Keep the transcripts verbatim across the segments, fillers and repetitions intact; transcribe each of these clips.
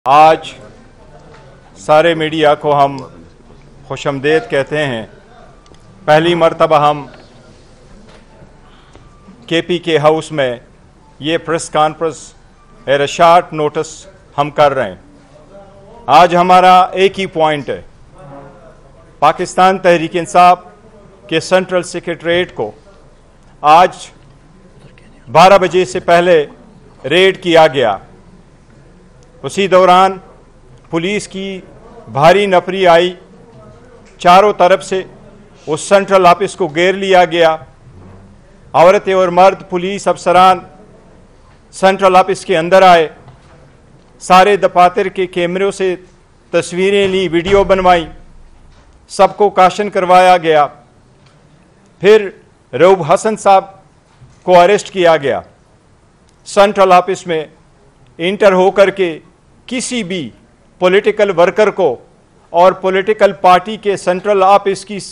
آج سارے میڈیا کو ہم خوش آمدید کہتے ہیں۔ پہلی مرتبہ ہم کے پی کے ہاؤس میں یہ press conference at a short notice ہم کر رہے ہیں۔ آج ہمارا ایک ہی پوائنٹ ہے، پاکستان تحریک انصاف کے سینٹرل سیکریٹریٹ کو آج بارہ بجے سے پہلے ریڈ کیا گیا۔ اسی دوران پولیس کی بھاری نفری آئی، چاروں طرف سے اس سینٹرل آفس کو گھیر لیا گیا۔ عورتیں اور مرد پولیس افسران سینٹرل آفس کے اندر آئے، سارے دفاتر کے کیمروں سے تصویریں لی، ویڈیو بنوائی، سب کو کاشن کروایا گیا۔ پھر رؤوف حسن صاحب کو اریسٹ کیا گیا۔ سینٹرل آفس میں انٹر ہو کر کے کسی بھی پولیٹیکل ورکر کو اور پولیٹیکل پارٹی کے سینٹرل آفس کی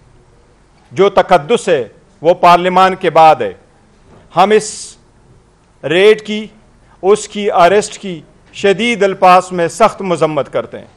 جو تقدس ہے وہ پارلیمان کے بعد ہے۔ ہم اس ریڈ کی، اس کی اریسٹ کی شدید الفاظ میں سخت مذمت کرتے ہیں۔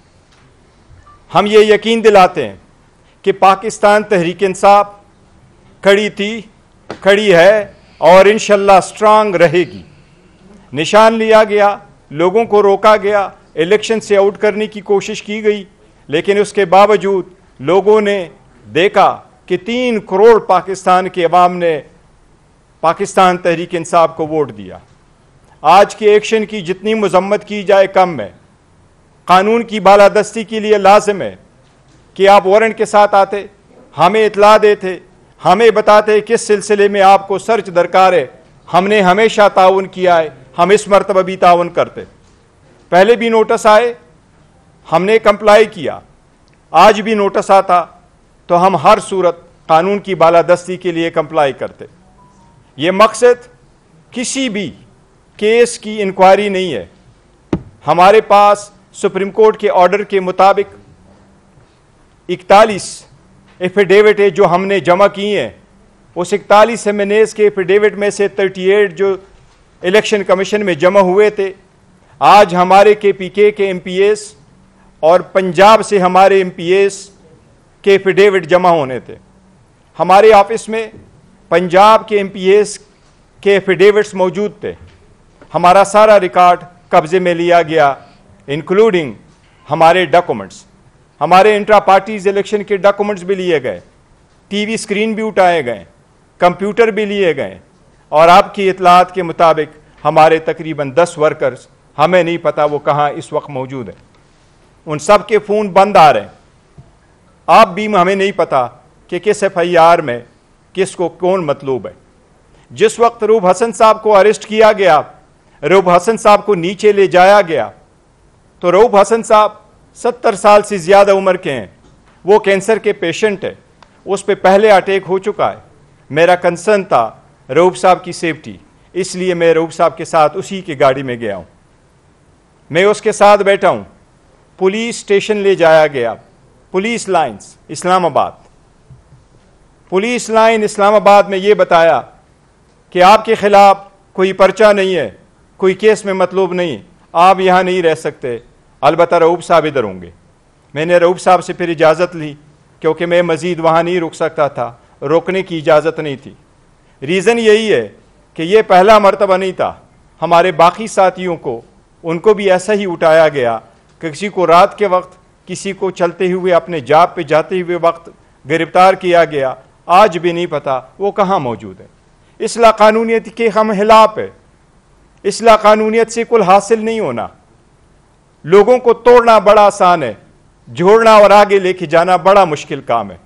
ہم یہ یقین دلاتے ہیں کہ پاکستان تحریک انصاف کھڑی تھی، کھڑی ہے اور انشاءاللہ اسٹرانگ رہے گی۔ نشان لیا گیا، لوگوں کو روکا گیا، الیکشن سے آؤٹ کرنے کی کوشش کی گئی، لیکن اس کے باوجود لوگوں نے دیکھا کہ تین کروڑ پاکستان کے عوام نے پاکستان تحریک انصاف کو ووٹ دیا۔ آج کے ایکشن کی جتنی مذمت کی جائے کم ہے۔ قانون کی بالادستی کے لیے لازم ہے کہ آپ وارنٹ کے ساتھ آتے، ہمیں اطلاع دیتے، ہمیں بتاتے کس سلسلے میں آپ کو سرچ درکار ہے۔ ہم نے ہمیشہ تعاون کیا ہے، ہم اس مرتبہ بھی تعاون کرتے۔ پہلے بھی نوٹس آئے، ہم نے کمپلائی کیا، آج بھی نوٹس آتا تو ہم ہر صورت قانون کی بالادستی کے لیے کمپلائی کرتے۔ یہ مقصد کسی بھی کیس کی انکوائری نہیں ہے۔ ہمارے پاس سپریم کورٹ کے آرڈر کے مطابق اکتالیس ایفیڈیوٹ ہے جو ہم نے جمع کی ہیں۔ اس اکتالیس ایم این ایز کے ایفیڈیوٹ میں سے تھرٹی ایٹ جو الیکشن کمیشن میں جمع ہوئے تھے، آج ہمارے کے پی کے کے ایم پی ایس اور پنجاب سے ہمارے ایم پی ایس کے ایفیڈیوٹ جمع ہونے تھے۔ ہمارے آفس میں پنجاب کے ایم پی ایس کے ایفیڈیوٹس موجود تھے۔ ہمارا سارا ریکارڈ قبضے میں لیا گیا، انکلوڈنگ ہمارے ڈاکومنٹس۔ ہمارے انٹرا پارٹیز الیکشن کے ڈاکومنٹس بھی لیے گئے، ٹی وی اسکرین بھی اٹھائے گئے، کمپیوٹر بھی لیے گئے، اور آپ کی اطلاعات کے مطابق ہمارے تقریباً دس ورکرز، ہمیں نہیں پتا وہ کہاں اس وقت موجود ہیں۔ ان سب کے فون بند آ رہے ہیں۔ آپ بھی ہمیں نہیں پتا کہ کس ایف آئی آر میں کس کو کون مطلوب ہے۔ جس وقت رؤوف حسن صاحب کو اریسٹ کیا گیا، رؤوف حسن صاحب کو نیچے لے جایا گیا، تو رؤوف حسن صاحب ستر سال سے زیادہ عمر کے ہیں، وہ کینسر کے پیشنٹ ہے، اس پہ پہلے اٹیک ہو چکا ہے۔ میرا کنسرن تھا رؤوف صاحب کی سیفٹی، اس لیے میں رؤوف صاحب کے ساتھ اسی کی گاڑی میں گیا ہوں، میں اس کے ساتھ بیٹھا ہوں۔ پولیس اسٹیشن لے جایا گیا، پولیس لائنز اسلام آباد۔ پولیس لائن اسلام آباد میں یہ بتایا کہ آپ کے خلاف کوئی پرچہ نہیں ہے، کوئی کیس میں مطلوب نہیں، آپ یہاں نہیں رہ سکتے، البتہ رؤوف صاحب ادھر ہوں گے۔ میں نے رؤوف صاحب سے پھر اجازت لی، کیونکہ میں مزید وہاں نہیں رک سکتا تھا، روکنے کی اجازت نہیں تھی۔ ریزن یہی ہے کہ یہ پہلا مرتبہ نہیں تھا، ہمارے باقی ساتھیوں کو ان کو بھی ایسا ہی اٹھایا گیا کہ کسی کو رات کے وقت، کسی کو چلتے ہوئے اپنے جاب پہ جاتے ہوئے وقت گرفتار کیا گیا۔ آج بھی نہیں پتا وہ کہاں موجود ہے۔ اصلاح قانونیت کے ہم خلاف ہے۔ اصلاح قانونیت سے کل حاصل نہیں ہونا۔ لوگوں کو توڑنا بڑا آسان ہے، جوڑنا اور آگے لے کے جانا بڑا مشکل کام ہے۔